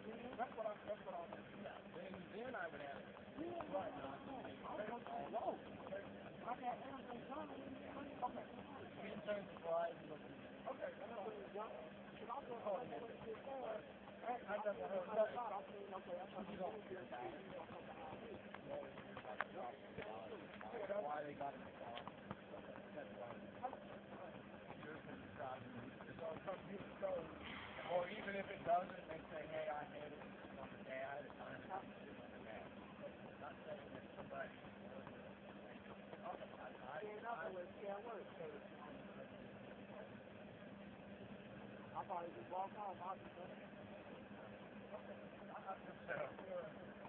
Then I would ask. Ten times the flies. Why they got it. Or even if it doesn't, they say, hey, I hate it. Hey, I had a time. Not saying that somebody. I probably just walk off.